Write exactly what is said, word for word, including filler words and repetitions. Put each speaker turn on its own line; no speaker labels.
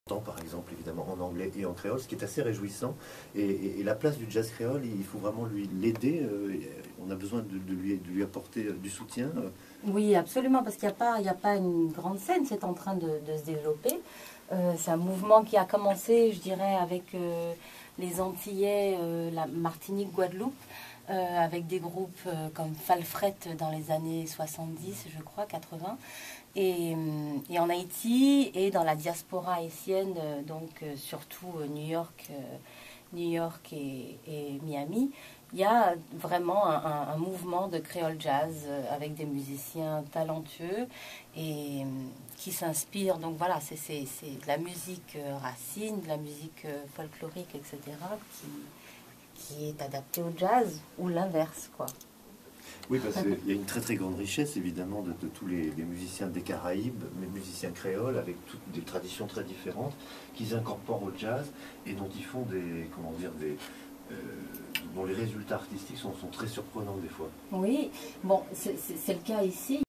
Par exemple, évidemment, en anglais et en créole, ce qui est assez réjouissant. Et, et, et la place du jazz créole, il faut vraiment lui l'aider. Euh, on a besoin de, de, lui, de lui apporter du soutien.
Oui, absolument, parce qu'il n'y a pas, il n'y a pas une grande scène, c'est en train de, de se développer. Euh, c'est un mouvement qui a commencé, je dirais, avec euh, les Antillais, euh, la Martinique, Guadeloupe, euh, avec des groupes euh, comme Falfret dans les années soixante-dix, je crois, quatre-vingts. Et, et en Haïti et dans la diaspora haïtienne, euh, donc euh, surtout euh, New York, euh, New York et, et Miami, il y a vraiment un, un, un mouvement de créole jazz euh, avec des musiciens talentueux et euh, qui s'inspirent. Donc voilà, c'est de la musique euh, racine, de la musique euh, folklorique, et cetera, qui, qui est adaptée au jazz ou l'inverse, quoi.
Oui, parce qu'il y a une très très grande richesse évidemment de, de tous les, les musiciens des Caraïbes, les musiciens créoles avec toutes des traditions très différentes qu'ils incorporent au jazz et dont ils font des, comment dire, des, euh, dont les résultats artistiques sont, sont très surprenants des fois.
Oui, bon, c'est le cas ici.